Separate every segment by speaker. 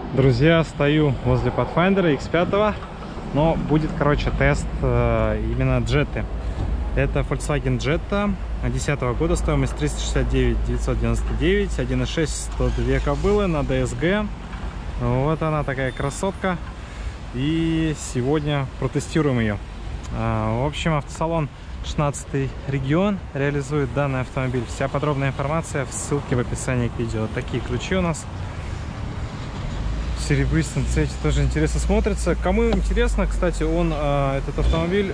Speaker 1: Друзья, стою возле Pathfinder X5, но будет, короче, тест именно Jetta. Это Volkswagen Jetta 2010 года, стоимость 369 999, 1.6, 102 кобылы на DSG. Вот она, такая красотка. И сегодня протестируем ее. В общем, автосалон 16 регион реализует данный автомобиль. Вся подробная информация в ссылке в описании к видео. Такие ключи у нас. В серебристом цвете тоже интересно смотрится. Кому интересно, кстати, этот автомобиль,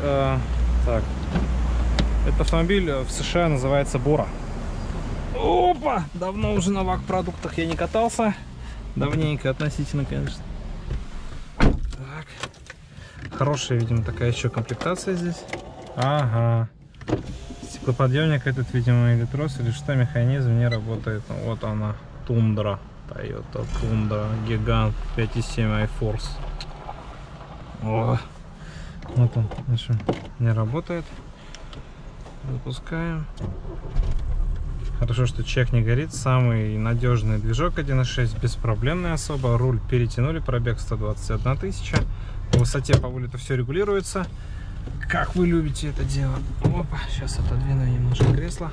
Speaker 1: этот автомобиль в США называется Бора. Опа! Давно уже на ВАГ-продуктах я не катался. Давненько относительно, конечно. Так. Хорошая, видимо, такая еще комплектация здесь. Ага. Стеклоподъемник этот, видимо, или трос, или что, механизм не работает. Вот она, Тундра. Toyota Tundra Гигант 5.7 iForce. О, вот он, значит, не работает. Запускаем. Хорошо, что чек не горит. Самый надежный движок 1.6, беспроблемный особо. Руль перетянули, пробег 121 тысяча. По высоте, по вылету все регулируется. Как вы любите это дело. Опа, сейчас отодвину немножко кресло.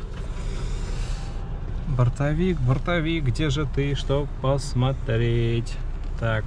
Speaker 1: Бортовик, бортовик, где же ты, что посмотреть? Так,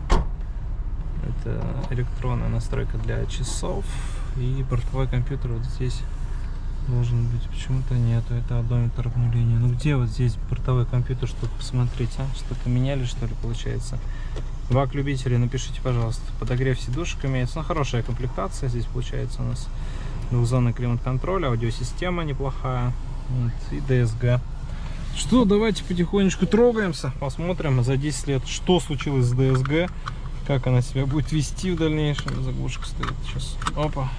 Speaker 1: это электронная настройка для часов. И бортовой компьютер вот здесь должен быть, почему-то нету. Это одометр обнуления. Ну где вот здесь бортовой компьютер, чтобы посмотреть, а? Что-то меняли, что ли, получается? ВАГ-любители, напишите, пожалуйста. Подогрев сидушек имеется. Ну, хорошая комплектация здесь получается у нас. Двухзонный климат-контроль, аудиосистема неплохая. Вот, и DSG. Что, давайте потихонечку трогаемся, посмотрим за 10 лет, что случилось с DSG, как она себя будет вести в дальнейшем. Заглушка стоит сейчас. Опа.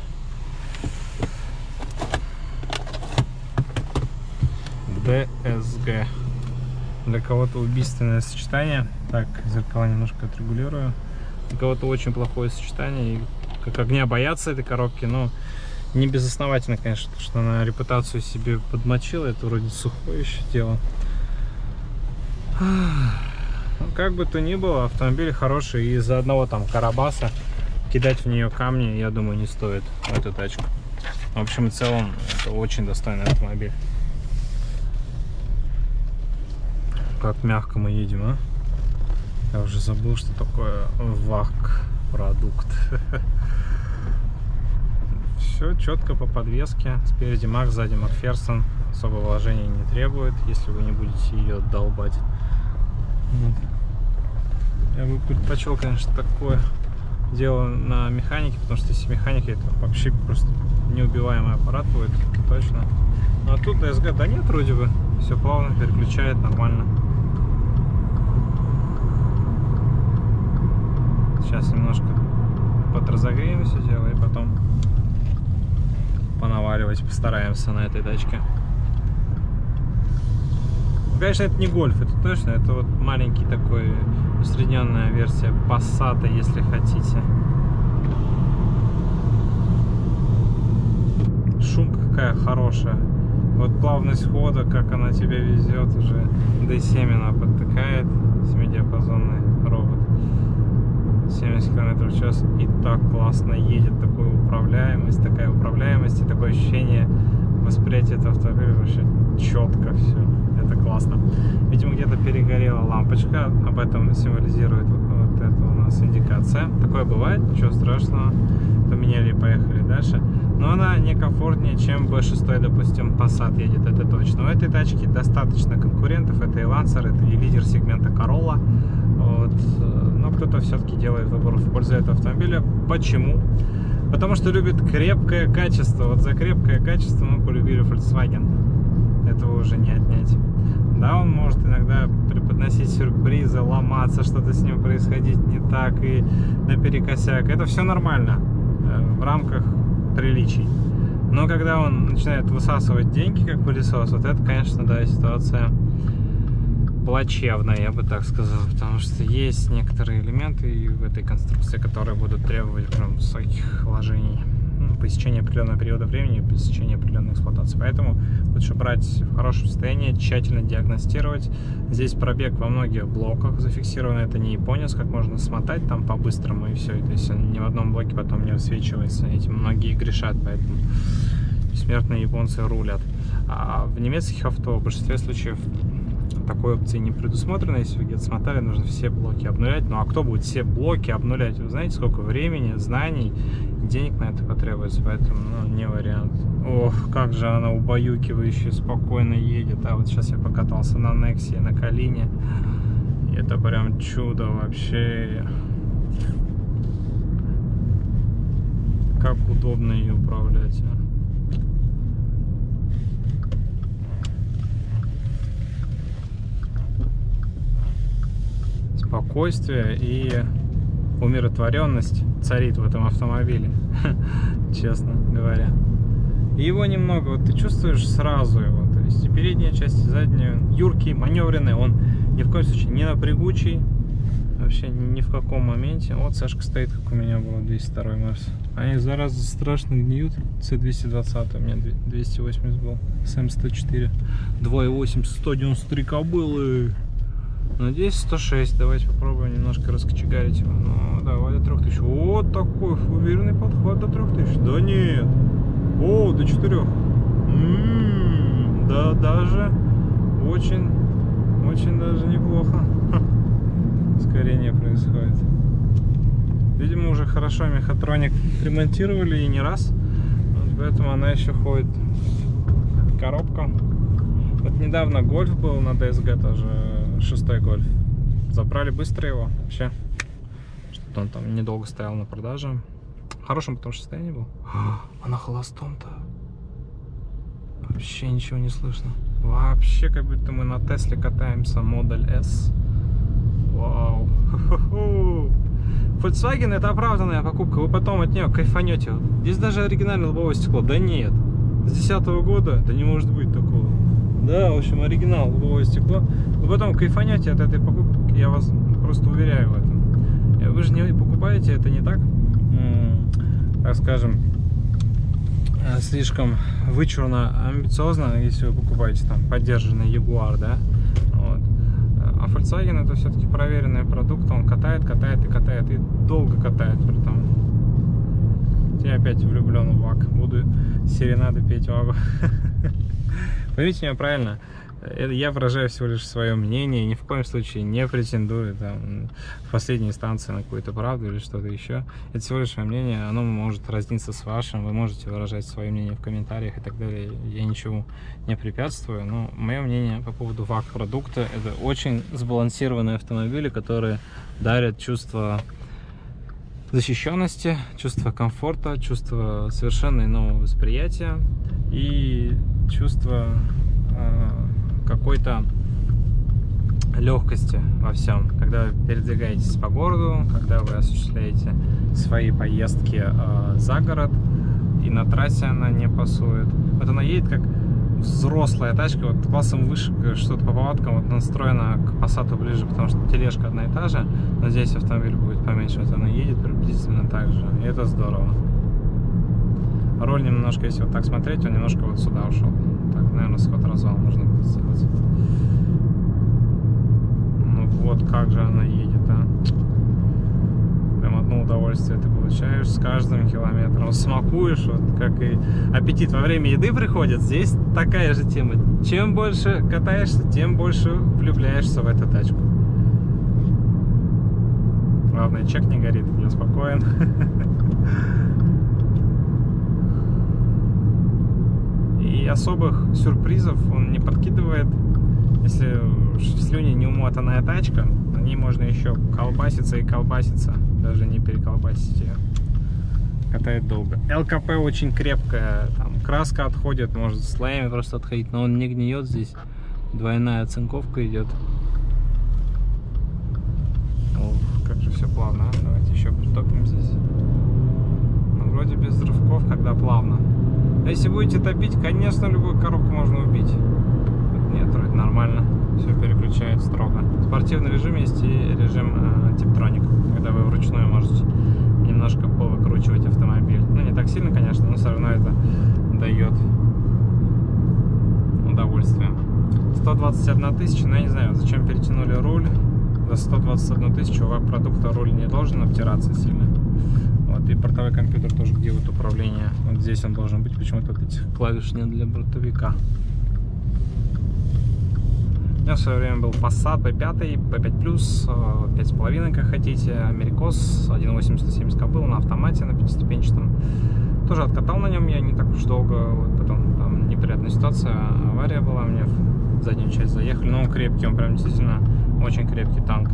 Speaker 1: DSG. Для кого-то убийственное сочетание. Так, зеркала немножко отрегулирую. Для кого-то очень плохое сочетание. И как огня боятся этой коробки, но не безосновательно, конечно, потому что она репутацию себе подмочила. Это вроде сухое еще дело. Ну, как бы то ни было, автомобиль хороший. И из-за одного там карабаса кидать в нее камни, я думаю, не стоит, эту тачку. В общем и целом, это очень достойный автомобиль. Как мягко мы едем, а? Я уже забыл, что такое ВАГ-продукт. Все четко по подвеске. Спереди Мак, сзади Макферсон. Особо вложений не требует, если вы не будете ее долбать. Вот. Я бы предпочел, конечно, такое дело на механике, потому что если механика, это вообще просто неубиваемый аппарат будет, точно. Ну, а тут DSG, да нет, вроде бы. Все плавно переключает, нормально. Сейчас немножко подразогреем все дело и потом понаваливать постараемся на этой тачке. Конечно, это не гольф, это точно, это вот маленький такой усредненная версия Passat, если хотите. Шумка какая хорошая. Вот плавность хода, как она тебя везет, уже D7 она подтыкает, 7-диапазонный робот. 70 км в час и так классно едет, такая управляемость и такое ощущение восприятия этого автомобиля вообще четко все, это классно. Видимо, где-то перегорела лампочка, об этом символизирует вот это у нас индикация. Такое бывает, ничего страшного, поменяли и поехали дальше. Но она не комфортнее, чем B6, допустим, Passat едет, это точно. У этой тачки достаточно конкурентов, это и Lancer, это и лидер сегмента Corolla. Вот. Но кто-то все-таки делает выбор в пользу этого автомобиля. Почему? Потому что любит крепкое качество. Вот за крепкое качество мы полюбили Volkswagen. Этого уже не отнять. Да, он может иногда преподносить сюрпризы, ломаться, что-то с ним происходить не так и наперекосяк. Это все нормально в рамках приличий. Но когда он начинает высасывать деньги, как пылесос, вот это, конечно, да, ситуация плачевная, я бы так сказал. Потому что есть некоторые элементы в этой конструкции, которые будут требовать прям высоких вложений. по истечении определенного периода времени, по истечении определенной эксплуатации. Поэтому лучше брать в хорошем состоянии, тщательно диагностировать. Здесь пробег во многих блоках зафиксирован, это не японец, как можно смотать там по-быстрому и все. То есть ни в одном блоке потом не высвечивается. Этим многие грешат, поэтому бессмертные японцы рулят. А в немецких авто в большинстве случаев такой опции не предусмотрено. Если вы где-то смотали, нужно все блоки обнулять. Ну а кто будет все блоки обнулять? Вы знаете, сколько времени, знаний, денег на это потребуется, поэтому, ну, не вариант. Ох, как же она убаюкивающе, спокойно едет. А вот сейчас я покатался на Nexia, на Калине. И это прям чудо вообще. Как удобно ее управлять. Спокойствие и умиротворенность царит в этом автомобиле, честно говоря. И его немного, вот ты чувствуешь сразу его, то есть и передняя часть, и задняя, юркий, маневренный, он ни в коем случае не напрягучий, вообще ни в каком моменте. Вот Сашка стоит, как у меня было 202 Мерс. Они, зараза, страшно гниют. C220, у меня 280 был, СМ104, 2.8, 193 кобылы. Надеюсь, 106. Давайте попробуем немножко раскочегарить его. Ну, давай до 3000. Вот такой уверенный подход до 3000. Да нет. О, до 4. Да, даже очень даже неплохо. Ускорение происходит. Видимо, уже хорошо мехатроник ремонтировали и не раз. Вот поэтому она еще ходит. Коробка. Вот недавно Гольф был на DSG тоже. 6-й Гольф. Забрали быстро его вообще. Что-то он там недолго стоял на продаже. В хорошем потом состоянии был. А на холостом-то вообще ничего не слышно. Вообще как будто мы на Тесле катаемся. Model S. Вау. Volkswagen — это оправданная покупка. Вы потом от нее кайфанете. Здесь даже оригинальное лобовое стекло. Да нет. С 2010 года? Да не может быть такого. Да, в общем, оригинал, лобовое стекло. Вы потом кайфанете от этой покупки, я вас просто уверяю в этом. Вы же не покупаете это не так, так скажем, слишком вычурно, амбициозно, если вы покупаете там поддержанный Jaguar, да. Вот. А Volkswagen — это все-таки проверенный продукт, он катает, катает и катает, и долго катает при том. Я опять влюблен в ВАГ, буду серенады петь ВАГу. Поймите меня правильно, я выражаю всего лишь свое мнение, ни в коем случае не претендую там, в последней инстанции на какую-то правду или что-то еще. Это всего лишь мое мнение, оно может разниться с вашим, вы можете выражать свое мнение в комментариях и так далее. Я ничего не препятствую, но мое мнение по поводу ВАГ-продукта — это очень сбалансированные автомобили, которые дарят чувство защищенности, чувство комфорта, чувство совершенно иного восприятия и чувство какой-то легкости во всем, когда вы передвигаетесь по городу, когда вы осуществляете свои поездки за город, и на трассе она не пасует. Вот она едет как взрослая тачка, вот классом выше, что-то по повадкам вот настроена к Passat ближе, потому что тележка одна и та же, но здесь автомобиль будет поменьше, вот она едет приблизительно так же, и это здорово. Роль немножко, если вот так смотреть, он немножко вот сюда ушел. Так, наверное, сход-развал нужно будет сделать. Ну вот как же она едет, а. Прям одно удовольствие ты получаешь с каждым километром. Смакуешь, вот как и аппетит во время еды приходит. Здесь такая же тема. Чем больше катаешься, тем больше влюбляешься в эту тачку. Главное, чек не горит, я спокоен. И особых сюрпризов он не подкидывает. Если слюни не умотанная тачка, на ней можно еще колбаситься и колбаситься, даже не переколбасить ее. Катает долго. ЛКП очень крепкая, там краска отходит, может слоями просто отходить, но он не гниет здесь. Двойная оцинковка идет. Ох, как же все плавно. Давайте еще притопим здесь. Ну, вроде без рывков, когда плавно. А если будете топить, конечно, любую коробку можно убить. Вот нет, вроде нормально. Все переключает строго. В спортивном режиме есть и режим Tiptronic, когда вы вручную можете немножко повыкручивать автомобиль. Ну, не так сильно. сильно, конечно, но все равно это дает удовольствие. 121 тысяча, но я не знаю, зачем перетянули руль. За 121 тысячу у продукта руль не должен обтираться сильно. Вот, и портовой компьютер тоже, где вот управление. Вот здесь он должен быть, почему-то вот этих клавиш нет для бортовика. У меня в свое время был Passat P5, P5+, 5,5, как хотите, Америкос 1.8-170 кобыл на автомате, на пятиступенчатом. Тоже откатал на нем я не так уж долго, вот потом там неприятная ситуация, авария была, мне в заднюю часть заехали, но он крепкий, он прям действительно очень крепкий танк.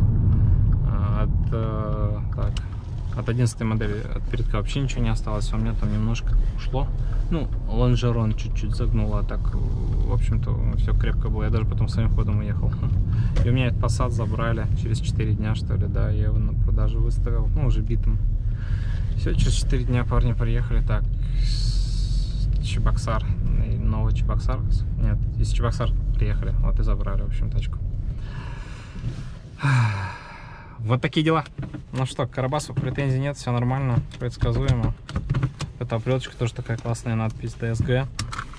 Speaker 1: От 11 модели, от передка вообще ничего не осталось, у меня там немножко ушло. Ну, лонжерон чуть-чуть загнуло, а так, в общем-то, все крепко было. Я даже потом своим ходом уехал. И у меня этот Passat забрали через 4 дня, что ли, да, я его на продажу выставил, ну, уже битым. Все, через 4 дня парни приехали, так, Чебоксар, новый Чебоксар, нет, из Чебоксар приехали, вот и забрали, в общем, тачку. Вот такие дела. Ну что, к Карабасу претензий нет, все нормально, предсказуемо. Эта оплеточка тоже такая классная, надпись DSG.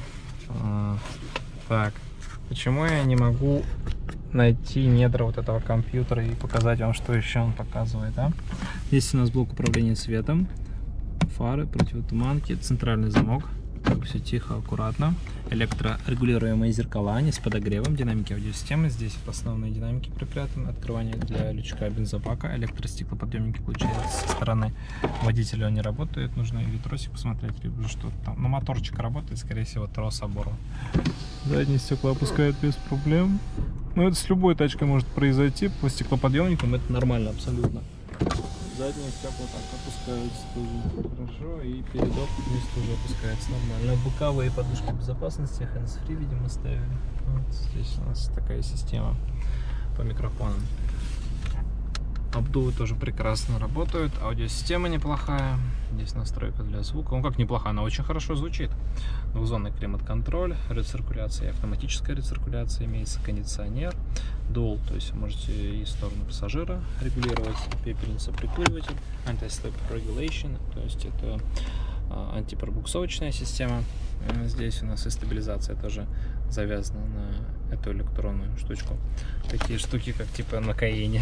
Speaker 1: Так, почему я не могу найти недра вот этого компьютера и показать вам, что еще он показывает, да? Здесь у нас блок управления светом, фары, противотуманки, центральный замок. Так, все тихо, аккуратно. Электрорегулируемые зеркала, они с подогревом, динамики аудиосистемы. Здесь вот основные динамики припрятаны. Открывание для лючка бензобака. Электростеклоподъемники, получается, со стороны водителя не работают. Нужно или тросик посмотреть, либо что-то там. Но моторчик работает, скорее всего, трос оборван. Задние стекла опускают без проблем. Но это с любой тачкой может произойти. По стеклоподъемникам это нормально абсолютно. Задние стекла так опускаются тоже хорошо, и передок вниз тоже опускается нормально. Боковые подушки безопасности, hands-free, видимо, ставили. Вот здесь у нас такая система по микрофонам. Обдувы тоже прекрасно работают, аудиосистема неплохая. Здесь настройка для звука. Ну как неплохая, она очень хорошо звучит. Двухзонный климат-контроль, рециркуляция, автоматическая рециркуляция, имеется кондиционер, дуал, то есть можете и сторону пассажира регулировать, пепельница, прикуриватель, anti-slip regulation, то есть это антипробуксовочная система. Здесь у нас и стабилизация тоже завязана на эту электронную штучку. Такие штуки, как типа на Каене.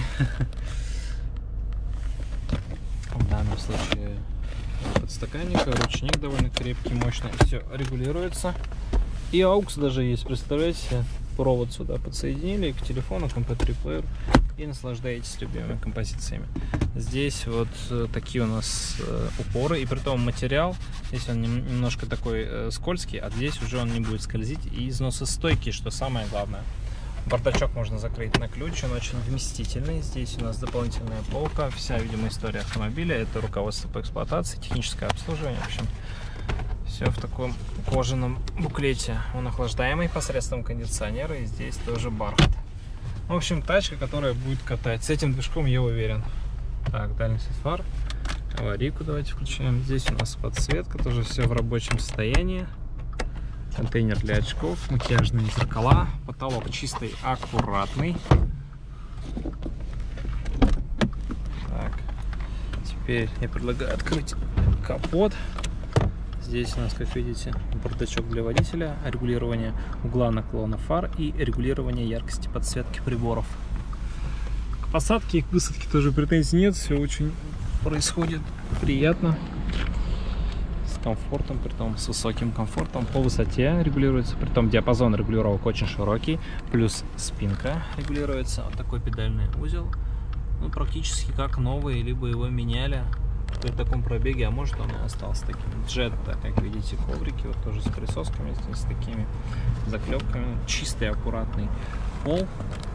Speaker 1: В данном случае подстаканник, ручник довольно крепкий, мощный. Все регулируется. И AUX даже есть, представляете? Провод сюда подсоединили к телефону, к MP3 плееру, и наслаждаетесь любимыми композициями. Здесь вот такие у нас упоры, и при том материал, здесь он немножко такой скользкий, а здесь уже он не будет скользить, и износостойкий, что самое главное. Бардачок можно закрыть на ключ, он очень вместительный. Здесь у нас дополнительная полка, вся, видимо, история автомобиля, это руководство по эксплуатации, техническое обслуживание, в общем, все в таком кожаном буклете. Он охлаждаемый посредством кондиционера, и здесь тоже бархат. В общем, тачка, которая будет катать. С этим движком я уверен. Так, дальний свет фар. Аварийку давайте включаем. Здесь у нас подсветка, тоже все в рабочем состоянии. Контейнер для очков, макияжные зеркала. Потолок чистый, аккуратный. Так, теперь я предлагаю открыть капот. Здесь у нас, как видите, бардачок для водителя, регулирование угла наклона фар и регулирование яркости подсветки приборов. К посадке и к высадке тоже претензий нет, все очень происходит приятно, с комфортом, притом с высоким комфортом. По высоте регулируется, притом диапазон регулировок очень широкий, плюс спинка регулируется. Вот такой педальный узел, ну, практически как новый, либо его меняли при таком пробеге, а может он и остался таким. Джетта, как видите, коврики, вот тоже с присосками, здесь с такими заклепками. Чистый, аккуратный пол.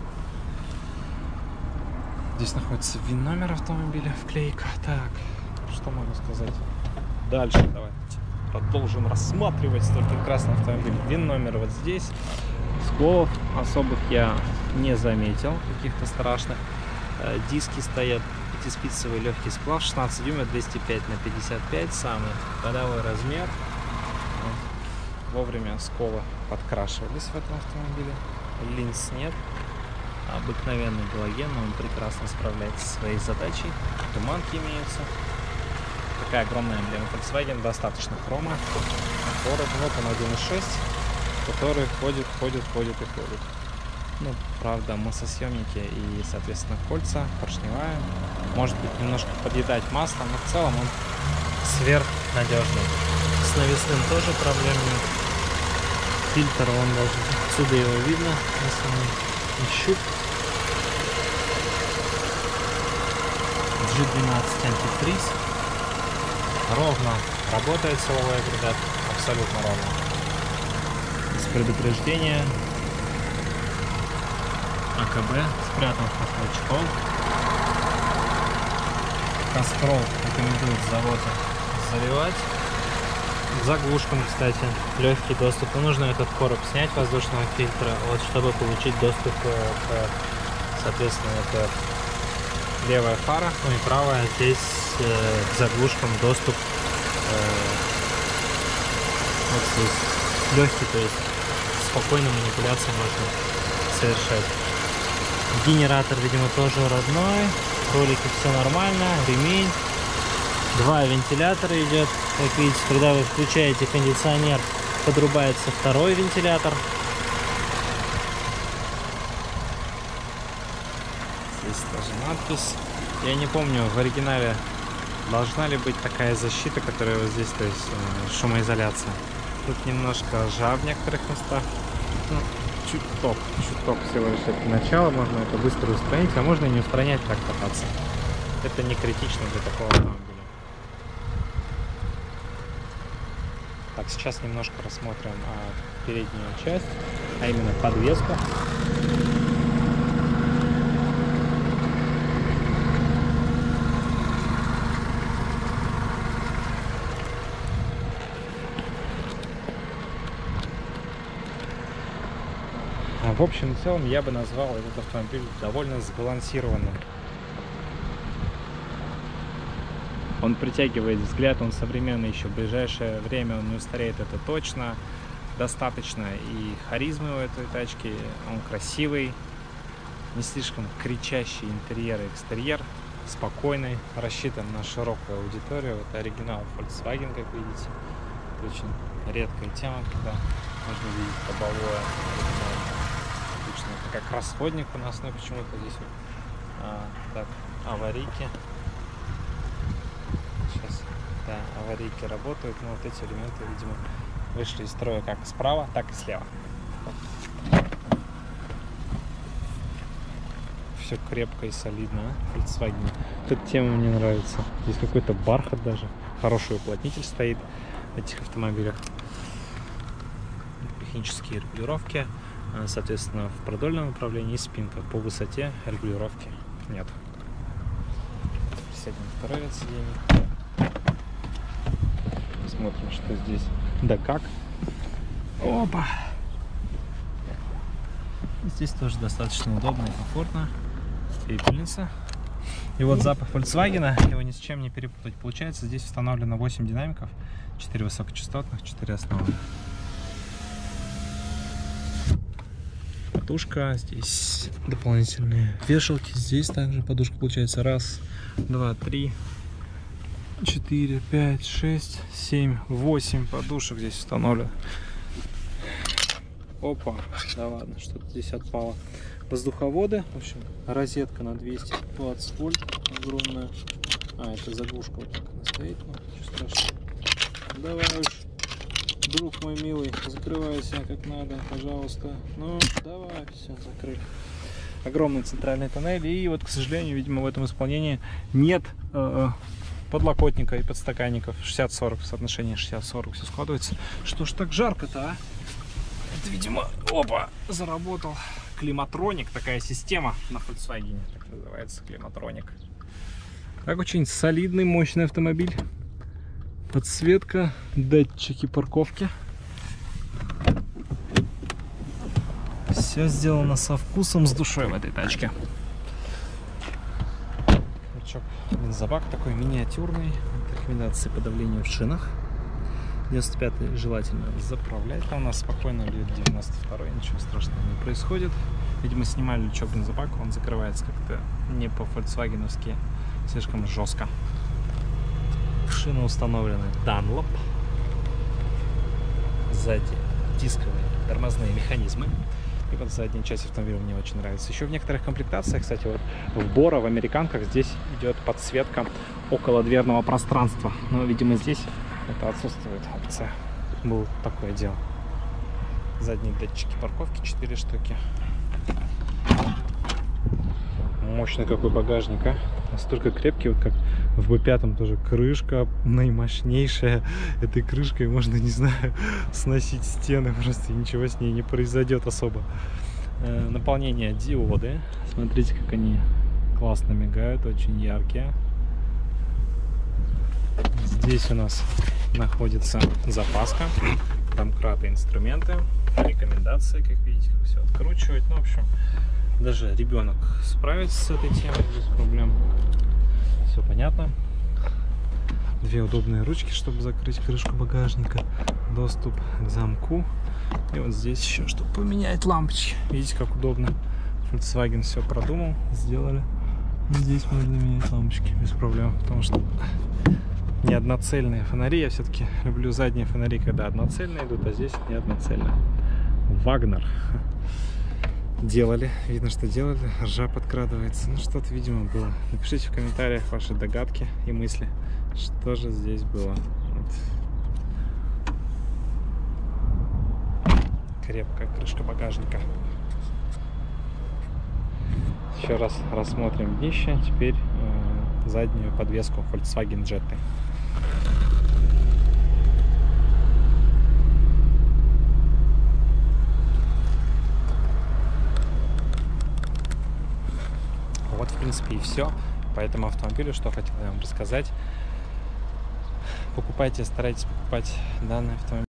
Speaker 1: Здесь находится ВИН-номер автомобиля, вклейка. Так, что могу сказать? Дальше давайте продолжим рассматривать столь прекрасный автомобиль. ВИН-номер вот здесь. Сколов особых я не заметил, каких-то страшных. Диски стоят. Спицевый легкий сплав, 16 дюймов, 205 на 55, самый ходовой размер. Вовремя сколы подкрашивались в этом автомобиле, линз нет, обыкновенный галоген, но он прекрасно справляется со своей задачей, туманки имеются. такая огромная эмблема Volkswagen, достаточно хрома. Вот он 1.6, который ходит и ходит. Ну, правда, маслосъемники и, соответственно, кольца, поршневая. Может быть, немножко подъедать масло, но в целом он сверхнадежный. С навесным тоже проблем нет. Фильтр, он даже отсюда его видно, если он щуп. G12 антифриз. Ровно работает силовой агрегат, абсолютно ровно. Без предупреждения. АКБ спрятан в такой чехол. Кастрол рекомендует с завода заливать. К заглушкам, кстати, легкий доступ. Но нужно этот короб снять воздушного фильтра, вот, чтобы получить доступ к, соответственно, это левая фара, ну и правая. Здесь к заглушкам доступ вот здесь легкий, то есть спокойно манипуляции можно совершать. Генератор, видимо, тоже родной. Ролики все нормально. Ремень. 2 вентилятора идет. Как видите, когда вы включаете кондиционер, подрубается второй вентилятор. Здесь тоже надпись. Я не помню, в оригинале должна ли быть такая защита, которая вот здесь, то есть шумоизоляция. Тут немножко жар в некоторых местах. Ну, чуток всего лишь это начало, можно это быстро устранить, а можно и не устранять, так кататься. Это не критично для такого автомобиля. Так, сейчас немножко рассмотрим переднюю часть, а именно подвеску. В общем и целом я бы назвал этот автомобиль довольно сбалансированным. Он притягивает взгляд, он современный еще, в ближайшее время он не устареет, это точно. Достаточно и харизмы у этой тачки, он красивый, не слишком кричащий интерьер и экстерьер, спокойный, рассчитан на широкую аудиторию. Это оригинал Volkswagen, как видите. Это очень редкая тема, когда можно видеть лобовое оригинальное. Это как расходник у нас, но почему-то здесь вот, так, аварийки. Сейчас, да, аварийки работают, но вот эти элементы, видимо, вышли из строя как справа, так и слева. Все крепко и солидно, Volkswagen. Эта тема мне нравится. Здесь какой-то бархат даже. Хороший уплотнитель стоит в этих автомобилях. Механические регулировки. Соответственно, в продольном направлении спинка. По высоте регулировки нет. Присядем на второе сиденье. Смотрим, что здесь. Да как. Опа! Здесь тоже достаточно удобно и комфортно. Пепельница. И вот запах Volkswagen, его ни с чем не перепутать. Получается, здесь установлено 8 динамиков, 4 высокочастотных, 4 основных. Подушка, здесь дополнительные вешалки, здесь также подушка получается 1, 2, 3, 4, 5, 6, 7, 8 подушек здесь установлено. Опа, да ладно, что-то здесь отпало. Воздуховоды, в общем, розетка на 220 вольт огромная. Это заглушка вот так она стоит, ну ничего страшного. Давай уж. Друг мой милый, закрывайся как надо, пожалуйста. Ну, давай, все, закрыли. Огромный центральный тоннель. И вот, к сожалению, видимо, в этом исполнении нет подлокотника и подстаканников. 60-40, соотношение 60-40 все складывается. Что ж так жарко-то, а? Это, видимо, опа, заработал климатроник. Такая система на Volkswagen, так называется, климатроник. Так, очень солидный, мощный автомобиль. Подсветка, датчики парковки. Все сделано со вкусом, с душой в этой тачке. Лючок бензобак такой миниатюрный. Рекомендации по давлению в шинах. 95-й желательно заправлять. Там у нас спокойно льет 92-й, ничего страшного не происходит. Видимо, снимали лючок бензобака, он закрывается как-то не по-фольксвагеновски, слишком жестко.
Speaker 2: Шины установлены Dunlop. Сзади дисковые тормозные механизмы. И вот задняя часть автомобиля мне очень нравится. Еще в некоторых комплектациях, кстати, вот в Боро, в американках, здесь идет подсветка околодверного пространства. Но, видимо, здесь это отсутствует опция. Было такое дело. Задние датчики парковки 4 штуки. Мощный какой багажник, а? Настолько крепкий, вот как в B5 тоже крышка наимощнейшая. Этой крышкой можно, не знаю, сносить стены, просто ничего с ней не произойдет особо. Наполнение диоды. Смотрите, как они классно мигают, очень яркие. Здесь у нас находится запаска, домкраты, инструменты, рекомендации, как видите, как все откручивать. Ну, в общем, даже ребенок справится с этой темой без проблем. Все понятно. Две удобные ручки, чтобы закрыть крышку багажника. Доступ к замку. И вот здесь еще, чтобы поменять лампочки. Видите, как удобно. Volkswagen все продумал, сделали. Здесь можно менять лампочки без проблем, потому что не одноцельные фонари. Я все-таки люблю задние фонари, когда одноцельные идут, а здесь не одноцельные. Вагнер. Делали, видно, что делали, ржа подкрадывается. Ну, что-то, видимо, было. Напишите в комментариях ваши догадки и мысли, что же здесь было. Вот. Крепкая крышка багажника. Еще раз рассмотрим днище. Теперь заднюю подвеску Volkswagen Jetta. Вот, в принципе, и все по этому автомобилю, что хотел я вам рассказать. Покупайте, старайтесь покупать данный автомобиль.